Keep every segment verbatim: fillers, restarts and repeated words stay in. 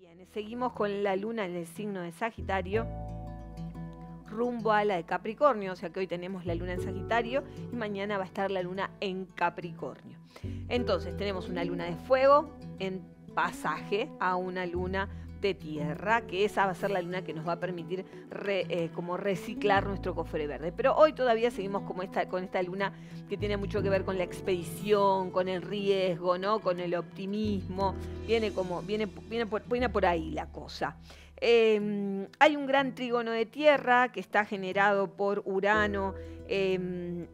Bien, seguimos con la luna en el signo de Sagitario, rumbo a la de Capricornio, o sea que hoy tenemos la luna en Sagitario y mañana va a estar la luna en Capricornio. Entonces tenemos una luna de fuego en pasaje a una luna de tierra, que esa va a ser la luna que nos va a permitir re, eh, como reciclar nuestro cofre verde. Pero hoy todavía seguimos como esta, con esta luna que tiene mucho que ver con la expedición, con el riesgo, ¿no? Con el optimismo. Viene como, viene, viene, por, viene por ahí la cosa. Eh, hay un gran trígono de tierra que está generado por Urano eh,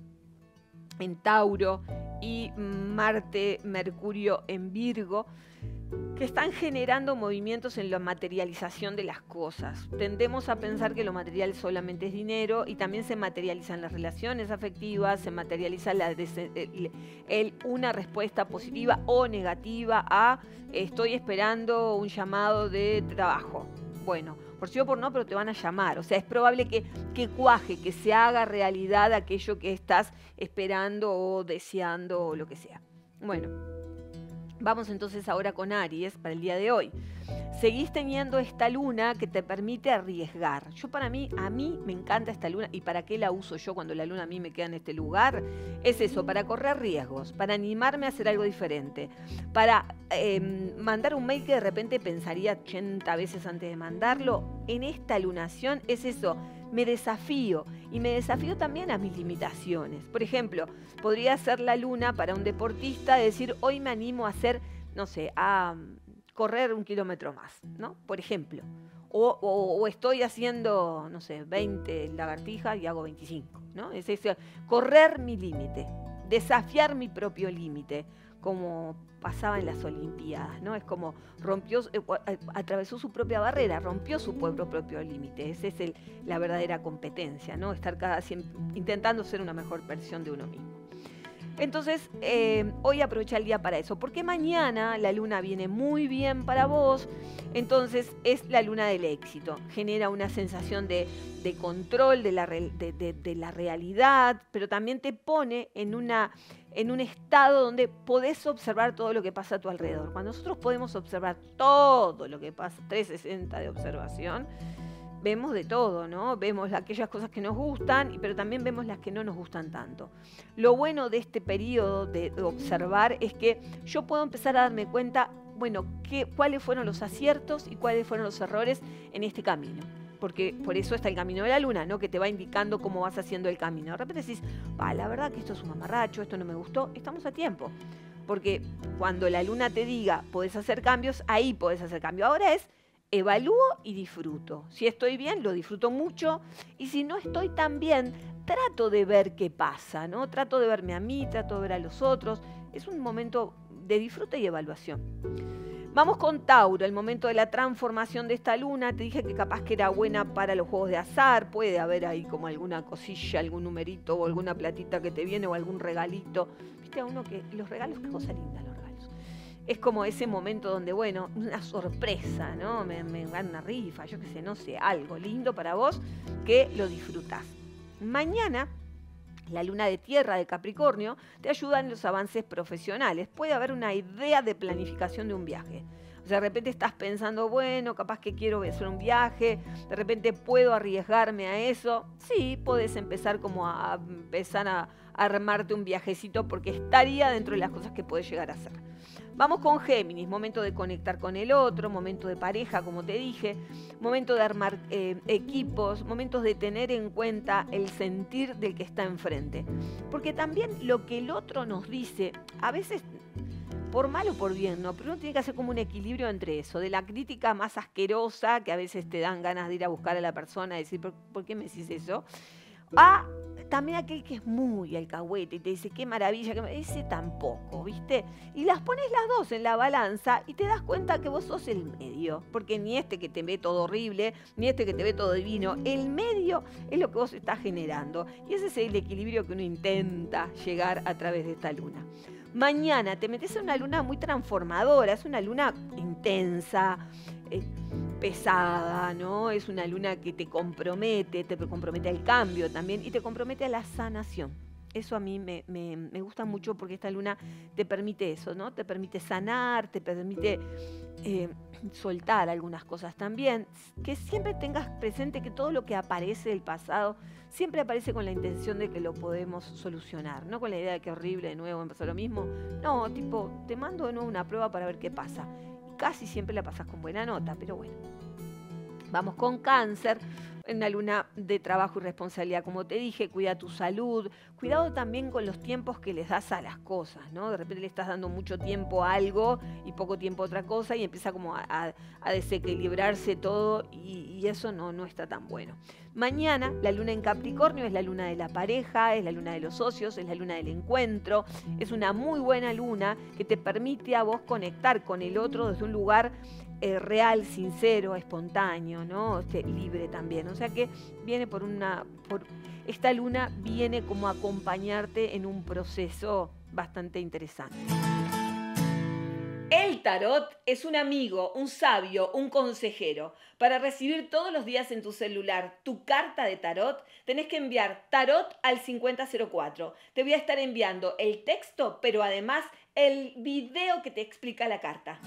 en Tauro y Marte, Mercurio en Virgo, que están generando movimientos en la materialización de las cosas. Tendemos a pensar que lo material solamente es dinero y también se materializan las relaciones afectivas, se materializa la el, el, una respuesta positiva o negativa a estoy esperando un llamado de trabajo. Bueno, por sí o por no, pero te van a llamar. O sea, es probable que, que cuaje, que se haga realidad aquello que estás esperando o deseando o lo que sea. Bueno. Vamos entonces ahora con Aries para el día de hoy. Seguís teniendo esta luna que te permite arriesgar. Yo para mí, a mí me encanta esta luna. ¿Y para qué la uso yo cuando la luna a mí me queda en este lugar? Es eso, para correr riesgos, para animarme a hacer algo diferente, para eh, mandar un mail que de repente pensaría ochenta veces antes de mandarlo. En esta lunación es eso. Me desafío y me desafío también a mis limitaciones. Por ejemplo, podría ser la luna para un deportista decir, hoy me animo a hacer, no sé, a correr un kilómetro más, ¿no? Por ejemplo. O, o, o estoy haciendo, no sé, veinte lagartijas y hago veinticinco, ¿no? Es eso, correr mi límite, desafiar mi propio límite, como pasaba en las Olimpiadas, ¿no? Es como rompió, eh, atravesó su propia barrera, rompió su propio, propio límite. Esa es el, la verdadera competencia, ¿no? Estar cada siempre intentando ser una mejor versión de uno mismo. Entonces, eh, hoy aprovecha el día para eso, porque mañana la luna viene muy bien para vos, entonces es la luna del éxito, genera una sensación de, de control de la, de, de, de la realidad, pero también te pone en, una, en un estado donde podés observar todo lo que pasa a tu alrededor. Cuando nosotros podemos observar todo lo que pasa, trescientos sesenta de observación, vemos de todo, ¿no? Vemos aquellas cosas que nos gustan, pero también vemos las que no nos gustan tanto. Lo bueno de este periodo de observar es que yo puedo empezar a darme cuenta, bueno, qué, cuáles fueron los aciertos y cuáles fueron los errores en este camino. Porque por eso está el camino de la luna, ¿no? Que te va indicando cómo vas haciendo el camino. De repente decís, va, la verdad que esto es un mamarracho, esto no me gustó, estamos a tiempo. Porque cuando la luna te diga, podés hacer cambios, ahí podés hacer cambios. Ahora es evalúo y disfruto. Si estoy bien, lo disfruto mucho. Y si no estoy tan bien, trato de ver qué pasa, ¿no? Trato de verme a mí, trato de ver a los otros. Es un momento de disfrute y evaluación. Vamos con Tauro, el momento de la transformación de esta luna. Te dije que capaz que era buena para los juegos de azar. Puede haber ahí como alguna cosilla, algún numerito o alguna platita que te viene o algún regalito. Viste a uno que los regalos, qué cosa linda los regalos. Es como ese momento donde, bueno, una sorpresa, ¿no? Me, me gana una rifa, yo qué sé, no sé, algo lindo para vos que lo disfrutás. Mañana, la luna de tierra de Capricornio te ayuda en los avances profesionales. Puede haber una idea de planificación de un viaje. O sea, de repente estás pensando, bueno, capaz que quiero hacer un viaje, de repente puedo arriesgarme a eso. Sí, podés empezar como a empezar a armarte un viajecito porque estaría dentro de las cosas que podés llegar a hacer. Vamos con Géminis, momento de conectar con el otro, momento de pareja, como te dije, momento de armar eh, equipos, momentos de tener en cuenta el sentir del que está enfrente. Porque también lo que el otro nos dice, a veces por mal o por bien, ¿no? Pero uno tiene que hacer como un equilibrio entre eso, de la crítica más asquerosa, que a veces te dan ganas de ir a buscar a la persona y decir, ¿por, ¿por qué me decís eso? A también aquel que es muy alcahuete y te dice, qué maravilla, que ese tampoco, ¿viste? Y las pones las dos en la balanza y te das cuenta que vos sos el medio, porque ni este que te ve todo horrible, ni este que te ve todo divino, el medio es lo que vos estás generando. Y ese es el equilibrio que uno intenta llegar a través de esta luna. Mañana te metes en una luna muy transformadora, es una luna intensa, eh, pesada, ¿no? Es una luna que te compromete, te compromete al cambio también y te compromete a la sanación. Eso a mí me, me, me gusta mucho porque esta luna te permite eso, ¿no? Te permite sanar, te permite eh, soltar algunas cosas también, que siempre tengas presente que todo lo que aparece del pasado siempre aparece con la intención de que lo podemos solucionar, no con la idea de que horrible, de nuevo empezó lo mismo. No, tipo, te mando de nuevo una prueba para ver qué pasa. Y casi siempre la pasas con buena nota, pero bueno. Vamos con Cáncer, en una luna de trabajo y responsabilidad. Como te dije, cuida tu salud, cuidado también con los tiempos que les das a las cosas, ¿no? De repente le estás dando mucho tiempo a algo y poco tiempo a otra cosa y empieza como a, a, a desequilibrarse todo y, y eso no, no está tan bueno. Mañana la luna en Capricornio es la luna de la pareja, es la luna de los socios, es la luna del encuentro. Es una muy buena luna que te permite a vos conectar con el otro desde un lugar Eh, real, sincero, espontáneo, ¿no? Este, libre también. O sea que viene por una... Por, esta luna viene como a acompañarte en un proceso bastante interesante. El tarot es un amigo, un sabio, un consejero. Para recibir todos los días en tu celular tu carta de tarot, tenés que enviar tarot al cincuenta cero cuatro. Te voy a estar enviando el texto, pero además el video que te explica la carta.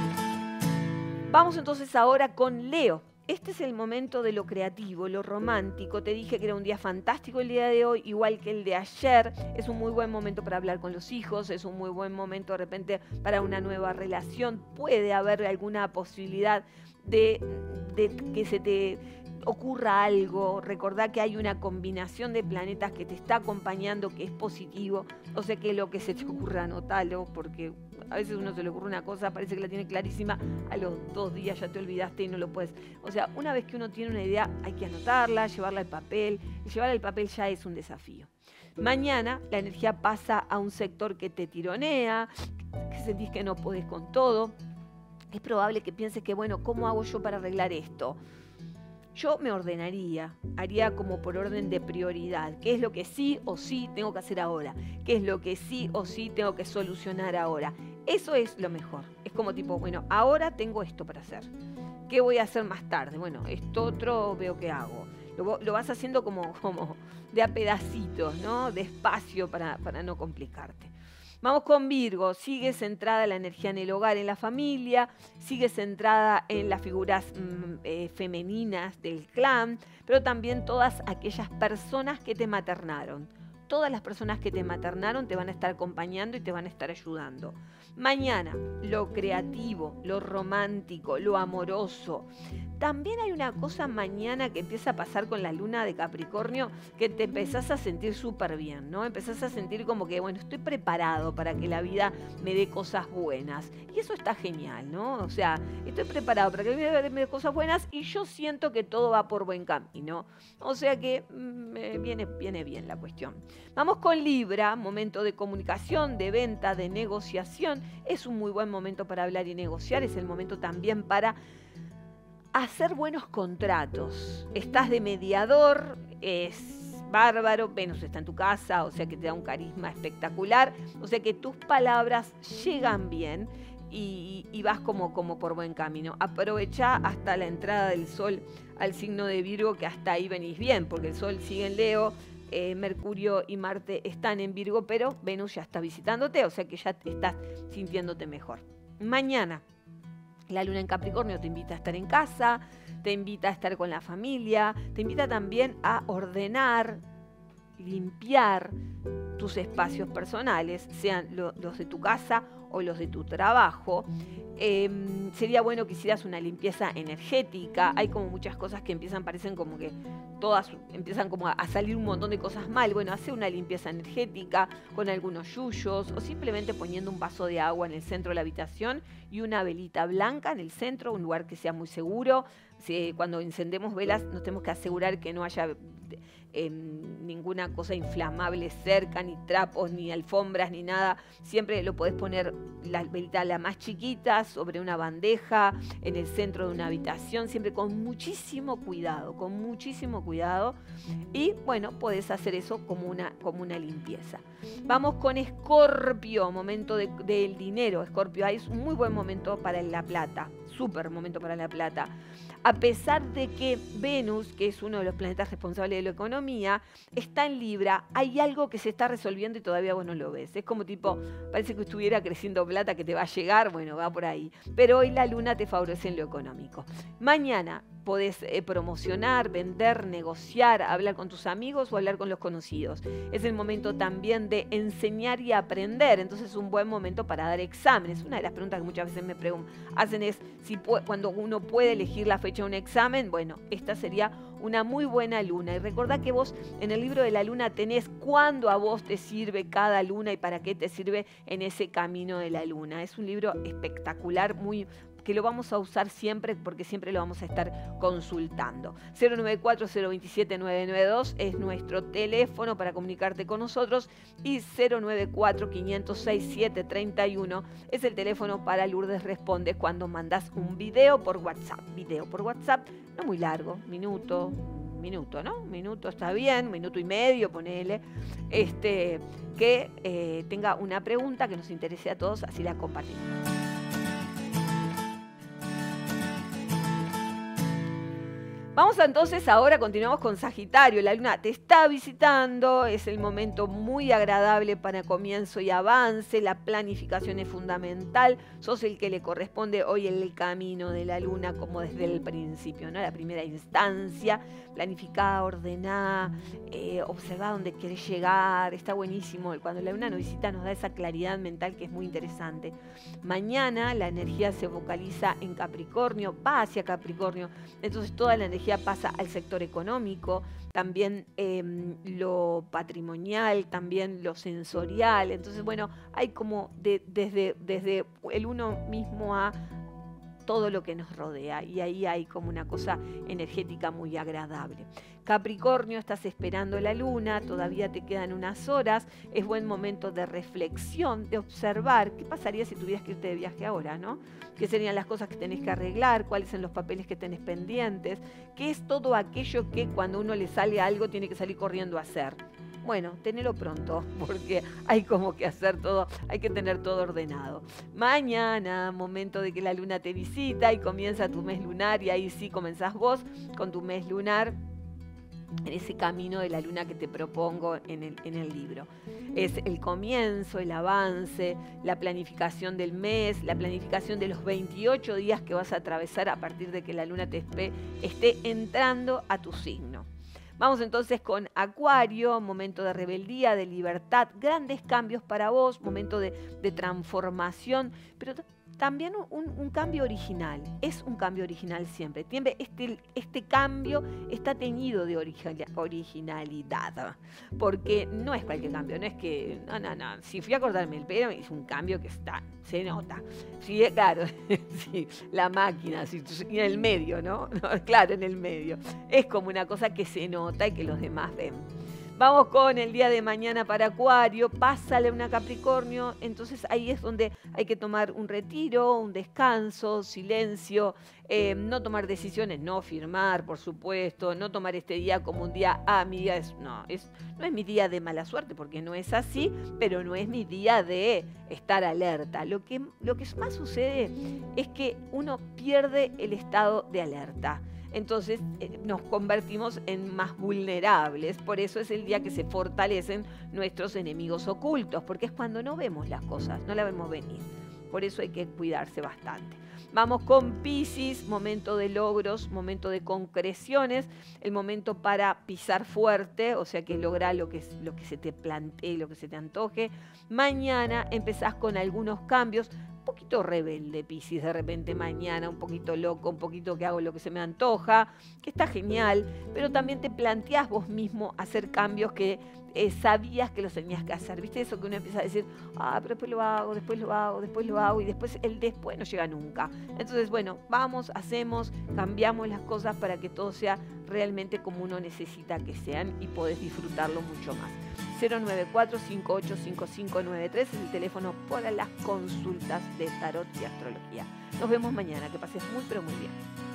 Vamos entonces ahora con Leo. Este es el momento de lo creativo, lo romántico. Te dije que era un día fantástico el día de hoy, igual que el de ayer. Es un muy buen momento para hablar con los hijos, es un muy buen momento de repente para una nueva relación. Puede haber alguna posibilidad de, de que se te ocurra algo. Recordá que hay una combinación de planetas que te está acompañando, que es positivo. O sea que lo que se te ocurra, anotalo, porque a veces uno se le ocurre una cosa, parece que la tiene clarísima, a los dos días ya te olvidaste y no lo puedes. O sea, una vez que uno tiene una idea, hay que anotarla, llevarla al papel. Y llevarla al papel ya es un desafío. Mañana la energía pasa a un sector que te tironea, que sentís que no podés con todo. Es probable que pienses que, bueno, ¿cómo hago yo para arreglar esto? Yo me ordenaría, haría como por orden de prioridad. ¿Qué es lo que sí o sí tengo que hacer ahora? ¿Qué es lo que sí o sí tengo que solucionar ahora? Eso es lo mejor. Es como tipo, bueno, ahora tengo esto para hacer. ¿Qué voy a hacer más tarde? Bueno, esto otro veo qué hago. Lo, lo vas haciendo como, como de a pedacitos, ¿no? Despacio para, para no complicarte. Vamos con Virgo, sigue centrada la energía en el hogar, en la familia, sigue centrada en las figuras mm, eh, femeninas del clan, pero también todas aquellas personas que te maternaron. Todas las personas que te maternaron te van a estar acompañando y te van a estar ayudando. Mañana, lo creativo, lo romántico, lo amoroso. También hay una cosa mañana que empieza a pasar con la luna de Capricornio, que te empezás a sentir súper bien, ¿no? Empezás a sentir como que, bueno, estoy preparado para que la vida me dé cosas buenas. Y eso está genial, ¿no? O sea, estoy preparado para que la vida me dé cosas buenas y yo siento que todo va por buen camino. O sea que mmm, viene, viene bien la cuestión. Vamos con Libra, momento de comunicación, de venta, de negociación. Es un muy buen momento para hablar y negociar, es el momento también para hacer buenos contratos. Estás de mediador, es bárbaro, Venus está en tu casa, o sea que te da un carisma espectacular, o sea que tus palabras llegan bien y, y vas como, como por buen camino. Aprovecha hasta la entrada del sol al signo de Virgo, que hasta ahí venís bien, porque el sol sigue en Leo, eh, Mercurio y Marte están en Virgo, pero Venus ya está visitándote, o sea que ya te estás sintiéndote mejor. Mañana la luna en Capricornio te invita a estar en casa, te invita a estar con la familia, te invita también a ordenar, limpiar tus espacios personales, sean lo, los de tu casa o los de tu trabajo. Eh, sería bueno que hicieras una limpieza energética. Hay como muchas cosas que empiezan, parecen como que todas empiezan como a salir un montón de cosas mal. Bueno, hace una limpieza energética con algunos yuyos o simplemente poniendo un vaso de agua en el centro de la habitación y una velita blanca en el centro, un lugar que sea muy seguro. Si, cuando encendemos velas nos tenemos que asegurar que no haya eh, ninguna cosa inflamable cerca, ni trapos, ni alfombras, ni nada. Siempre lo podés poner la velita la más chiquita sobre una bandeja, en el centro de una habitación, siempre con muchísimo cuidado, con muchísimo cuidado. Y bueno, podés hacer eso como una, como una limpieza. Vamos con Escorpio, momento de, del dinero. Escorpio, es un muy buen momento para la plata. súper momento para La Plata. A pesar de que Venus, que es uno de los planetas responsables de la economía, está en Libra, hay algo que se está resolviendo y todavía vos no lo ves. Es como tipo, parece que estuviera creciendo plata que te va a llegar, bueno, va por ahí. Pero hoy la luna te favorece en lo económico. Mañana podés eh, promocionar, vender, negociar, hablar con tus amigos o hablar con los conocidos. Es el momento también de enseñar y aprender, entonces es un buen momento para dar exámenes. Una de las preguntas que muchas veces me hacen es si cuando uno puede elegir la fecha de un examen. Bueno, esta sería una muy buena luna. Y recordá que vos en el libro de la luna tenés cuándo a vos te sirve cada luna y para qué te sirve en ese camino de la luna. Es un libro espectacular, muy que lo vamos a usar siempre porque siempre lo vamos a estar consultando. cero nueve cuatro, cero dos siete, nueve nueve dos es nuestro teléfono para comunicarte con nosotros y cero nueve cuatro, quinientos seis, siete treinta y uno es el teléfono para Lourdes Responde cuando mandás un video por WhatsApp. Video por WhatsApp, no muy largo, minuto, minuto, ¿no? Minuto está bien, minuto y medio, ponele. Este, que eh, tenga una pregunta que nos interese a todos, así la compartimos. Vamos entonces ahora, continuamos con Sagitario. La luna te está visitando, es el momento muy agradable para comienzo y avance, la planificación es fundamental, sos el que le corresponde hoy el camino de la luna como desde el principio, ¿no? La primera instancia, planificá, ordená, eh, observá dónde querés llegar, está buenísimo. Cuando la luna nos visita nos da esa claridad mental que es muy interesante. Mañana la energía se focaliza en Capricornio, va hacia Capricornio, entonces toda la energía pasa al sector económico, también eh, lo patrimonial, también lo sensorial. Entonces, bueno, hay como de, desde, desde el uno mismo a todo lo que nos rodea y ahí hay como una cosa energética muy agradable. Capricornio, estás esperando la luna, todavía te quedan unas horas, es buen momento de reflexión, de observar qué pasaría si tuvieras que irte de viaje ahora, ¿no? ¿Qué serían las cosas que tenés que arreglar? ¿Cuáles son los papeles que tenés pendientes? ¿Qué es todo aquello que cuando uno le sale algo tiene que salir corriendo a hacer? Bueno, tenelo pronto, porque hay como que hacer todo, hay que tener todo ordenado. Mañana, momento de que la luna te visita y comienza tu mes lunar, y ahí sí comenzás vos con tu mes lunar, en ese camino de la luna que te propongo en el, en el libro. Es el comienzo, el avance, la planificación del mes, la planificación de los veintiocho días que vas a atravesar a partir de que la luna te esté, esté entrando a tu signo. Vamos entonces con Acuario, momento de rebeldía, de libertad, grandes cambios para vos, momento de, de transformación, pero también un, un cambio original, es un cambio original siempre. Este, este cambio está teñido de originalidad, porque no es cualquier cambio, no es que, no, no, no, si fui a cortarme el pelo es un cambio que está, se nota. Sí, claro, sí, la máquina, sí, en el medio, ¿no? ¿no? Claro, en el medio. Es como una cosa que se nota y que los demás ven. Vamos con el día de mañana para Acuario, pásale una Capricornio, entonces ahí es donde hay que tomar un retiro, un descanso, silencio, eh, no tomar decisiones, no firmar, por supuesto, no tomar este día como un día, ah, mi día es, no, es, no es mi día de mala suerte, porque no es así, pero no es mi día de estar alerta. Lo que, lo que más sucede es que uno pierde el estado de alerta. Entonces eh, nos convertimos en más vulnerables, por eso es el día que se fortalecen nuestros enemigos ocultos, porque es cuando no vemos las cosas, no las vemos venir, por eso hay que cuidarse bastante. Vamos con Piscis, momento de logros, momento de concreciones, el momento para pisar fuerte, o sea que lograr lo que, lo que se te plantee, lo que se te antoje. Mañana empezás con algunos cambios, un poquito rebelde, Piscis, de repente mañana, un poquito loco, un poquito que hago lo que se me antoja, que está genial, pero también te planteás vos mismo hacer cambios que eh, sabías que los tenías que hacer. ¿Viste eso que uno empieza a decir, ah, pero después lo hago, después lo hago, después lo hago, y después el después no llega nunca? Entonces, bueno, vamos, hacemos, cambiamos las cosas para que todo sea realmente como uno necesita que sean y podés disfrutarlo mucho más. cero nueve cuatro, cinco ocho cinco cinco nueve tres es el teléfono para las consultas de tarot y astrología. Nos vemos mañana, que pases muy pero muy bien.